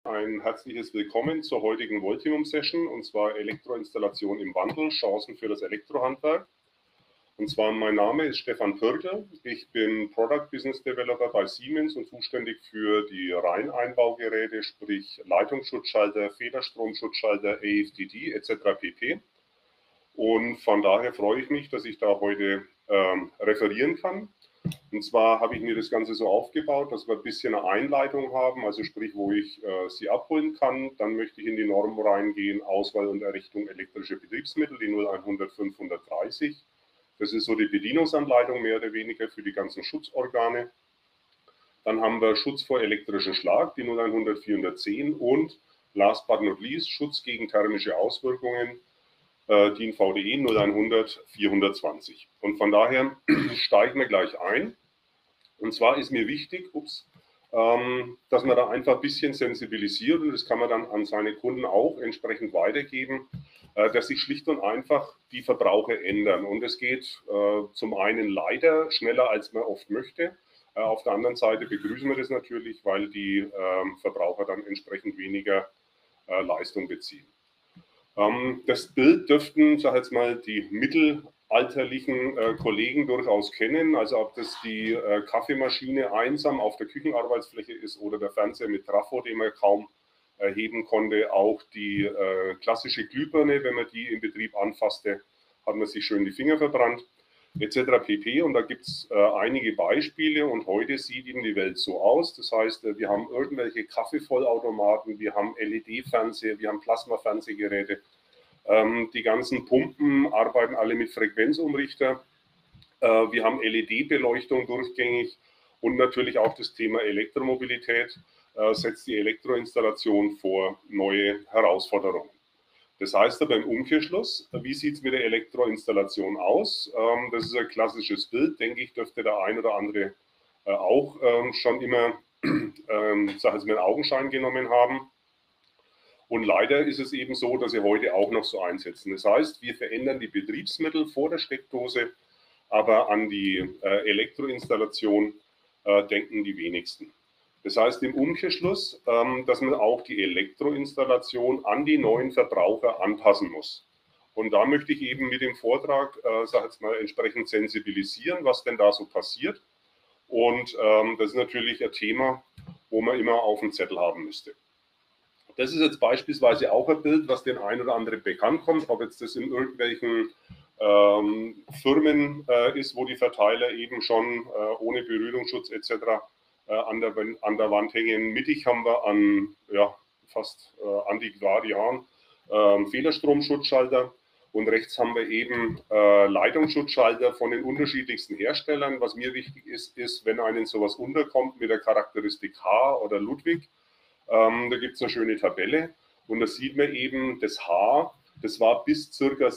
Ein herzliches Willkommen zur heutigen Voltimum-Session, und zwar Elektroinstallation im Wandel, Chancen für das Elektrohandwerk. Und zwar mein Name ist Stefan Pürkel, ich bin Product Business Developer bei Siemens und zuständig für die Reineinbaugeräte, sprich Leitungsschutzschalter, Federstromschutzschalter, AFDD etc. pp. Und von daher freue ich mich, dass ich da heute referieren kann. Und zwar habe ich mir das Ganze so aufgebaut, dass wir ein bisschen eine Einleitung haben, also sprich, wo ich Sie abholen kann. Dann möchte ich in die Norm reingehen, Auswahl und Errichtung elektrischer Betriebsmittel, die 0100 530. Das ist so die Bedienungsanleitung mehr oder weniger für die ganzen Schutzorgane. Dann haben wir Schutz vor elektrischen Schlag, die 0100 410 und last but not least Schutz gegen thermische Auswirkungen, DIN VDE 0100 420. Und von daher steigen wir gleich ein. Und zwar ist mir wichtig, dass man da einfach ein bisschen sensibilisiert, und das kann man dann an seine Kunden auch entsprechend weitergeben, dass sich schlicht und einfach die Verbraucher ändern. Und es geht zum einen leider schneller, als man oft möchte. Auf der anderen Seite begrüßen wir das natürlich, weil die Verbraucher dann entsprechend weniger Leistung beziehen. Das Bild dürften, sag jetzt mal, die mittelalterlichen Kollegen durchaus kennen. Also ob das die Kaffeemaschine einsam auf der Küchenarbeitsfläche ist oder der Fernseher mit Trafo, den man kaum heben konnte. Auch die klassische Glühbirne, wenn man die im Betrieb anfasste, hat man sich schön die Finger verbrannt, etc. pp. Und da gibt es einige Beispiele, und heute sieht eben die Welt so aus. Das heißt, wir haben irgendwelche Kaffeevollautomaten, wir haben LED-Fernseher, wir haben Plasma-Fernsehgeräte. Die ganzen Pumpen arbeiten alle mit Frequenzumrichter. Wir haben LED-Beleuchtung durchgängig, und natürlich auch das Thema Elektromobilität setzt die Elektroinstallation vor neue Herausforderungen. Das heißt aber im Umkehrschluss, wie sieht es mit der Elektroinstallation aus? Das ist ein klassisches Bild, denke ich, dürfte der ein oder andere auch schon immer in Augenschein genommen haben. Und leider ist es eben so, dass sie heute auch noch so einsetzen. Das heißt, wir verändern die Betriebsmittel vor der Steckdose, aber an die Elektroinstallation denken die wenigsten. Das heißt im Umkehrschluss, dass man auch die Elektroinstallation an die neuen Verbraucher anpassen muss. Und da möchte ich eben mit dem Vortrag, entsprechend sensibilisieren, was denn da so passiert. Und das ist natürlich ein Thema, wo man immer auf dem Zettel haben müsste. Das ist jetzt beispielsweise auch ein Bild, was den einen oder anderen bekannt kommt, ob jetzt das in irgendwelchen Firmen ist, wo die Verteiler eben schon ohne Berührungsschutz etc. An der Wand hängen. Mittig haben wir an fast antiquarian Federstromschutzschalter, und rechts haben wir eben Leitungsschutzschalter von den unterschiedlichsten Herstellern. Was mir wichtig ist, wenn einem sowas unterkommt mit der Charakteristik H oder Ludwig, da gibt es eine schöne Tabelle, und da sieht man eben, das H, das war bis ca.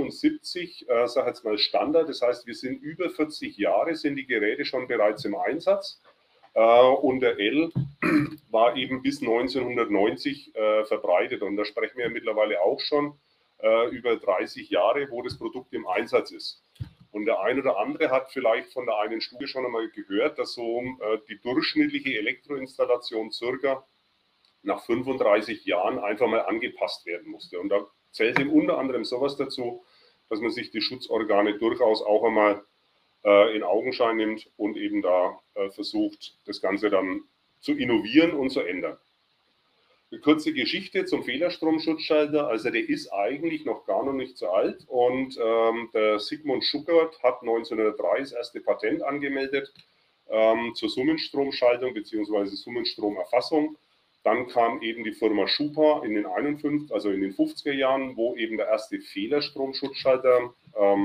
77, Standard. Das heißt, wir sind über 40 Jahre, sind die Geräte schon bereits im Einsatz. Und der L war eben bis 1990 verbreitet. Und da sprechen wir mittlerweile auch schon über 30 Jahre, wo das Produkt im Einsatz ist. Und der eine oder andere hat vielleicht von der einen Studie schon einmal gehört, dass so die durchschnittliche Elektroinstallation circa nach 35 Jahren einfach mal angepasst werden musste. Und da zählt eben unter anderem sowas dazu, dass man sich die Schutzorgane durchaus auch einmal in Augenschein nimmt und eben da versucht, das Ganze dann zu innovieren und zu ändern. Eine kurze Geschichte zum Federstromschutzschalter. Also der ist eigentlich noch gar nicht so alt, und der Sigmund Schuckert hat 1903 das erste Patent angemeldet zur Summenstromschaltung bzw. Summenstromerfassung. Dann kam eben die Firma Schupa in den 50er Jahren, wo eben der erste Federstromschutzschalter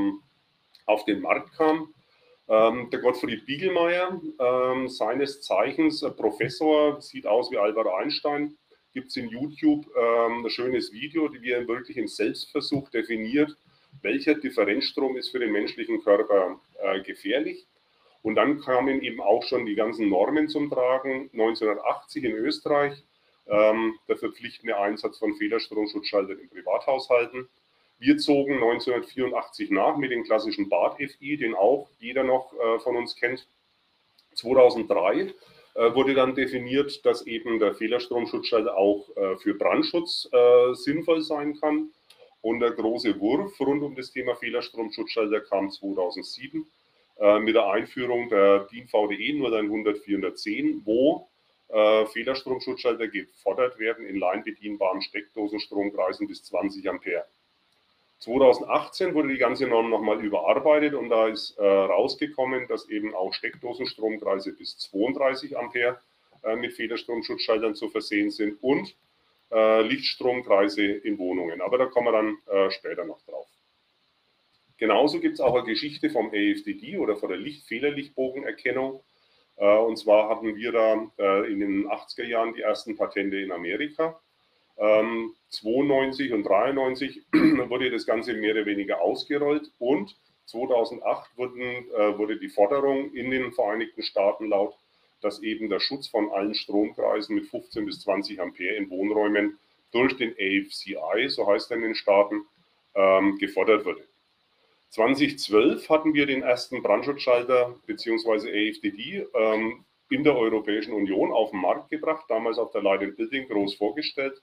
auf den Markt kam. Der Gottfried Biegelmeier, seines Zeichens Professor, sieht aus wie Albert Einstein, gibt es in YouTube ein schönes Video, wie er wirklich im Selbstversuch definiert, welcher Differenzstrom ist für den menschlichen Körper gefährlich. Und dann kamen eben auch schon die ganzen Normen zum Tragen. 1980 in Österreich der verpflichtende Einsatz von Federstromschutzschaltern in Privathaushalten. Wir zogen 1984 nach mit dem klassischen Bad FI, den auch jeder noch von uns kennt. 2003 wurde dann definiert, dass eben der Fehlerstromschutzschalter auch für Brandschutz sinnvoll sein kann. Und der große Wurf rund um das Thema Fehlerstromschutzschalter kam 2007 mit der Einführung der DIN VDE 0100-410, wo Fehlerstromschutzschalter gefordert werden in leinbedienbaren Steckdosenstromkreisen bis 20 Ampere. 2018 wurde die ganze Norm nochmal überarbeitet und da ist rausgekommen, dass eben auch Steckdosenstromkreise bis 32 Ampere mit Fehlerstromschutzschaltern zu versehen sind und Lichtstromkreise in Wohnungen. Aber da kommen wir dann später noch drauf. Genauso gibt es auch eine Geschichte vom AFDD oder von der Fehlerlichtbogenerkennung. Und zwar hatten wir da in den 80er Jahren die ersten Patente in Amerika. 92 und 93 wurde das Ganze mehr oder weniger ausgerollt und 2008 wurde die Forderung in den Vereinigten Staaten laut, dass eben der Schutz von allen Stromkreisen mit 15 bis 20 Ampere in Wohnräumen durch den AFCI, so heißt er in den Staaten, gefordert wurde. 2012 hatten wir den ersten Brandschutzschalter bzw. AFDD in der Europäischen Union auf den Markt gebracht, damals auf der Light & Building groß vorgestellt.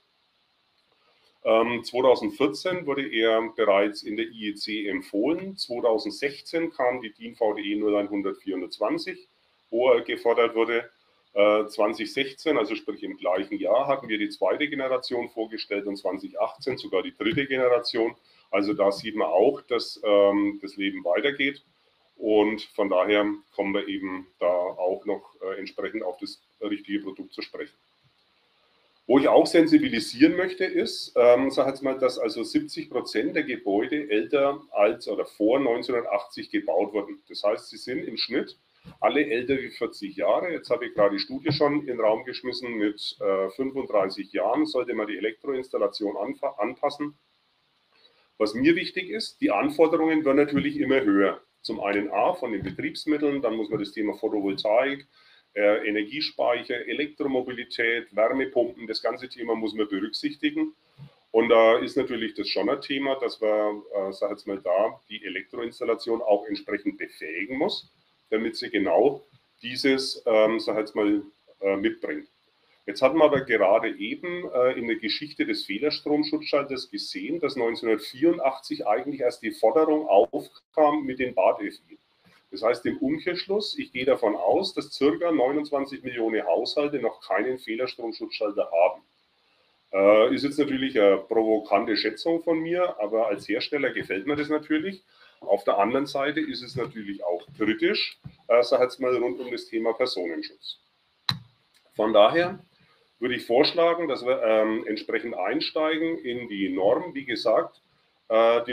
2014 wurde er bereits in der IEC empfohlen. 2016 kam die DIN VDE 0100-420, wo er gefordert wurde. 2016, also sprich im gleichen Jahr, hatten wir die zweite Generation vorgestellt und 2018 sogar die dritte Generation. Also da sieht man auch, dass das Leben weitergeht und von daher kommen wir eben da auch noch entsprechend auf das richtige Produkt zu sprechen. Wo ich auch sensibilisieren möchte, ist, sag jetzt mal, dass also 70% der Gebäude älter als oder vor 1980 gebaut wurden. Das heißt, sie sind im Schnitt alle älter wie 40 Jahre. Jetzt habe ich gerade die Studie schon in den Raum geschmissen. Mit 35 Jahren sollte man die Elektroinstallation anpassen. Was mir wichtig ist, die Anforderungen werden natürlich immer höher. Zum einen von den Betriebsmitteln, dann muss man das Thema Photovoltaik, Energiespeicher, Elektromobilität, Wärmepumpen, das ganze Thema muss man berücksichtigen. Und da ist natürlich das schon ein Thema, dass man, sag jetzt mal da, die Elektroinstallation auch entsprechend befähigen muss, damit sie genau dieses, sag jetzt mal, mitbringt. Jetzt hatten wir aber gerade eben in der Geschichte des Fehlerstromschutzschalters gesehen, dass 1984 eigentlich erst die Forderung aufkam mit den BAD-FI. Das heißt im Umkehrschluss, ich gehe davon aus, dass ca. 29 Millionen Haushalte noch keinen Fehlerstromschutzschalter haben. Ist jetzt natürlich eine provokante Schätzung von mir, aber als Hersteller gefällt mir das natürlich. Auf der anderen Seite ist es natürlich auch kritisch, sag jetzt mal rund um das Thema Personenschutz. Von daher würde ich vorschlagen, dass wir entsprechend einsteigen in die Norm. Wie gesagt, die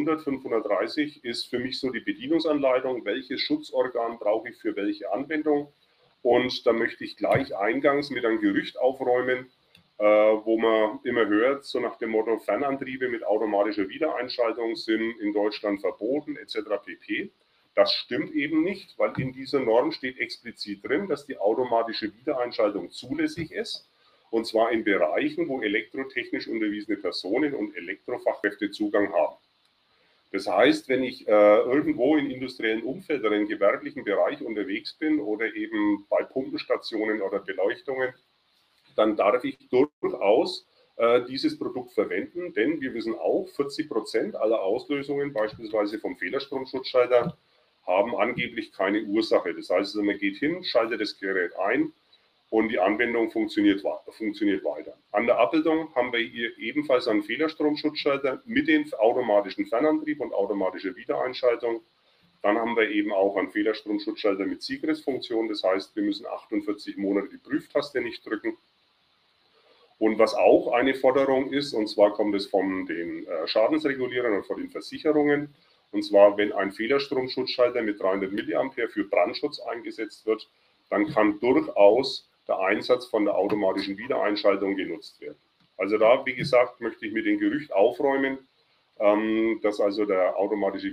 0100-530 ist für mich so die Bedienungsanleitung, welches Schutzorgan brauche ich für welche Anwendung. Und da möchte ich gleich eingangs mit einem Gerücht aufräumen, wo man immer hört, so nach dem Motto, Fernantriebe mit automatischer Wiedereinschaltung sind in Deutschland verboten etc. pp. Das stimmt eben nicht, weil in dieser Norm steht explizit drin, dass die automatische Wiedereinschaltung zulässig ist. Und zwar in Bereichen, wo elektrotechnisch unterwiesene Personen und Elektrofachkräfte Zugang haben. Das heißt, wenn ich irgendwo im industriellen Umfeld oder im gewerblichen Bereich unterwegs bin oder eben bei Pumpenstationen oder Beleuchtungen, dann darf ich durchaus dieses Produkt verwenden, denn wir wissen auch, 40% aller Auslösungen, beispielsweise vom Fehlerstromschutzschalter, haben angeblich keine Ursache. Das heißt, man geht hin, schaltet das Gerät ein und die Anwendung funktioniert weiter. An der Abbildung haben wir hier ebenfalls einen Fehlerstromschutzschalter mit dem automatischen Fernantrieb und automatischer Wiedereinschaltung. Dann haben wir eben auch einen Fehlerstromschutzschalter mit Sigrist-Funktion. Das heißt, wir müssen 48 Monate die Prüftaste nicht drücken. Und was auch eine Forderung ist, und zwar kommt es von den Schadensregulierern und von den Versicherungen, und zwar, wenn ein Fehlerstromschutzschalter mit 300 mA für Brandschutz eingesetzt wird, dann kann durchaus der Einsatz von der automatischen Wiedereinschaltung genutzt werden. Also da, wie gesagt, möchte ich mit dem Gerücht aufräumen, dass also die automatische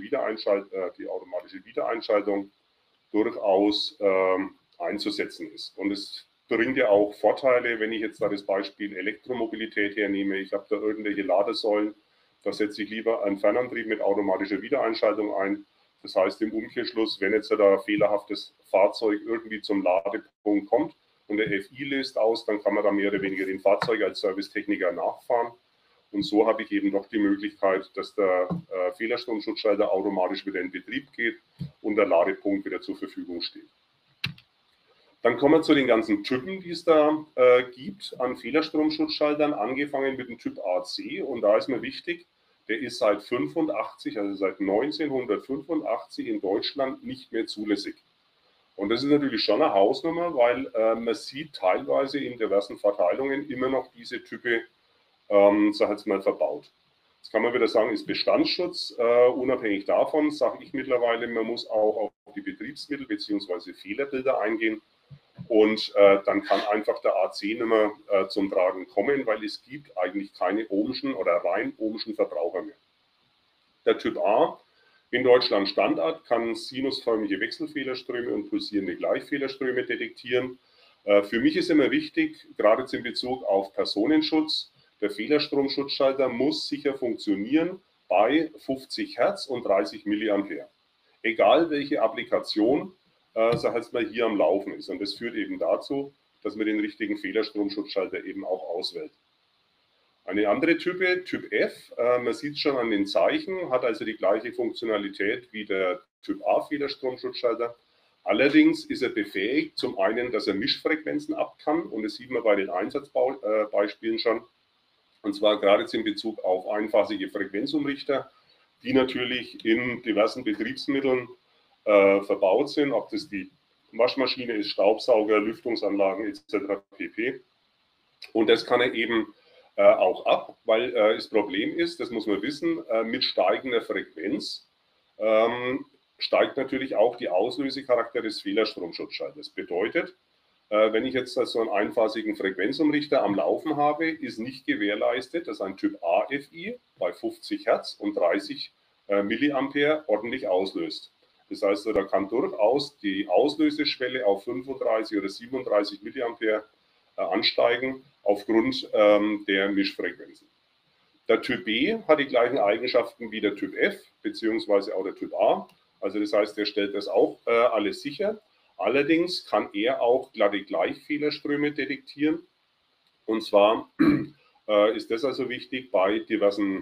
Wiedereinschaltung durchaus einzusetzen ist. Und es bringt ja auch Vorteile, wenn ich jetzt da das Beispiel Elektromobilität hernehme. Ich habe da irgendwelche Ladesäulen, da setze ich lieber einen Fernantrieb mit automatischer Wiedereinschaltung ein. Das heißt im Umkehrschluss, wenn jetzt da ein fehlerhaftes Fahrzeug irgendwie zum Ladepunkt kommt, und der FI löst aus, dann kann man da mehr oder weniger den Fahrzeug als Servicetechniker nachfahren. Und so habe ich eben doch die Möglichkeit, dass der Fehlerstromschutzschalter automatisch wieder in Betrieb geht und der Ladepunkt wieder zur Verfügung steht. Dann kommen wir zu den ganzen Typen, die es da gibt an Fehlerstromschutzschaltern, angefangen mit dem Typ AC. Und da ist mir wichtig, der ist seit 85, also seit 1985 in Deutschland nicht mehr zulässig. Und das ist natürlich schon eine Hausnummer, weil man sieht teilweise in diversen Verteilungen immer noch diese Typen, sag jetzt mal, verbaut. Jetzt kann man wieder sagen, ist Bestandsschutz. Unabhängig davon sage ich mittlerweile, man muss auch auf die Betriebsmittel bzw. Fehlerbilder eingehen. Und dann kann einfach der AC nicht mehr zum Tragen kommen, weil es gibt eigentlich keine ohmschen oder rein ohmschen Verbraucher mehr. Der Typ A, in Deutschland Standard, kann sinusförmige Wechselfehlerströme und pulsierende Gleichfehlerströme detektieren. Für mich ist immer wichtig, gerade in Bezug auf Personenschutz, der Fehlerstromschutzschalter muss sicher funktionieren bei 50 Hertz und 30 Milliampere. Egal welche Applikation, sag jetzt mal, hier am Laufen ist. Und das führt eben dazu, dass man den richtigen Fehlerstromschutzschalter eben auch auswählt. Eine andere Type, Typ F, man sieht es schon an den Zeichen, hat also die gleiche Funktionalität wie der Typ A Fehlerstromschutzschalter. Allerdings ist er befähigt, zum einen, dass er Mischfrequenzen ab kann, und das sieht man bei den Einsatzbeispielen schon, und zwar gerade in Bezug auf einphasige Frequenzumrichter, die natürlich in diversen Betriebsmitteln verbaut sind, ob das die Waschmaschine ist, Staubsauger, Lüftungsanlagen etc. pp. Und das kann er eben auch ab, weil das Problem ist, das muss man wissen, mit steigender Frequenz steigt natürlich auch die Auslösecharakter des Fehlerstromschutzschalters. Bedeutet, wenn ich jetzt so einen einphasigen Frequenzumrichter am Laufen habe, ist nicht gewährleistet, dass ein Typ A FI bei 50 Hertz und 30 Milliampere ordentlich auslöst. Das heißt, da kann durchaus die Auslöseschwelle auf 35 oder 37 Milliampere ansteigen aufgrund der Mischfrequenzen. Der Typ B hat die gleichen Eigenschaften wie der Typ F bzw. auch der Typ A. Also das heißt, er stellt das auch alles sicher. Allerdings kann er auch glatte Gleichfehlerströme detektieren. Und zwar ist das also wichtig bei diversen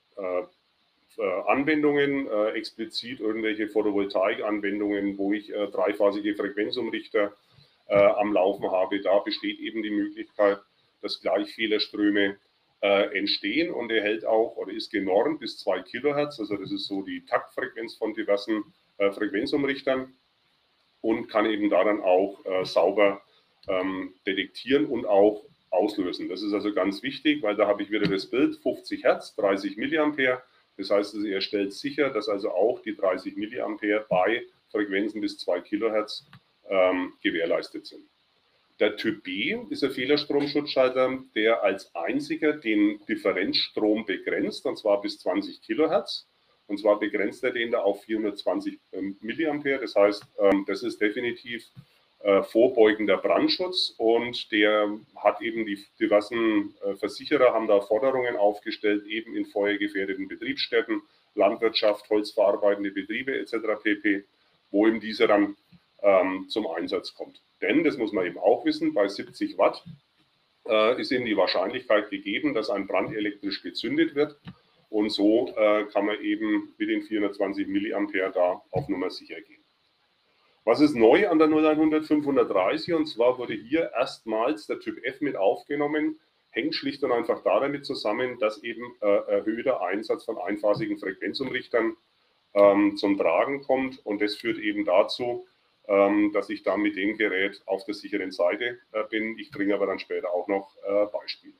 Anwendungen, explizit irgendwelche Photovoltaik-Anwendungen, wo ich dreiphasige Frequenzumrichter am Laufen habe. Da besteht eben die Möglichkeit, dass Gleichfehlerströme entstehen, und er hält auch oder ist genormt bis 2 Kilohertz, also das ist so die Taktfrequenz von diversen Frequenzumrichtern, und kann eben daran auch sauber detektieren und auch auslösen. Das ist also ganz wichtig, weil da habe ich wieder das Bild 50 Hertz, 30 Milliampere. Das heißt, also, er stellt sicher, dass also auch die 30 Milliampere bei Frequenzen bis 2 Kilohertz gewährleistet sind. Der Typ B ist ein Fehlerstromschutzschalter, der als einziger den Differenzstrom begrenzt, und zwar bis 20 Kilohertz. Und zwar begrenzt er den da auf 420 Milliampere. Das heißt, das ist definitiv vorbeugender Brandschutz, und der hat eben die diversen Versicherer haben da Forderungen aufgestellt, eben in feuergefährdeten Betriebsstätten, Landwirtschaft, holzverarbeitende Betriebe etc. pp., wo eben dieser dann zum Einsatz kommt. Denn, das muss man eben auch wissen, bei 70 Watt ist eben die Wahrscheinlichkeit gegeben, dass ein Brand elektrisch gezündet wird, und so kann man eben mit den 420 Milliampere da auf Nummer sicher gehen. Was ist neu an der 0100 530? Und zwar wurde hier erstmals der Typ F mit aufgenommen, hängt schlicht und einfach damit zusammen, dass eben erhöhter Einsatz von einphasigen Frequenzumrichtern zum Tragen kommt, und das führt eben dazu, dass ich dann mit dem Gerät auf der sicheren Seite bin. Ich bringe aber dann später auch noch Beispiele.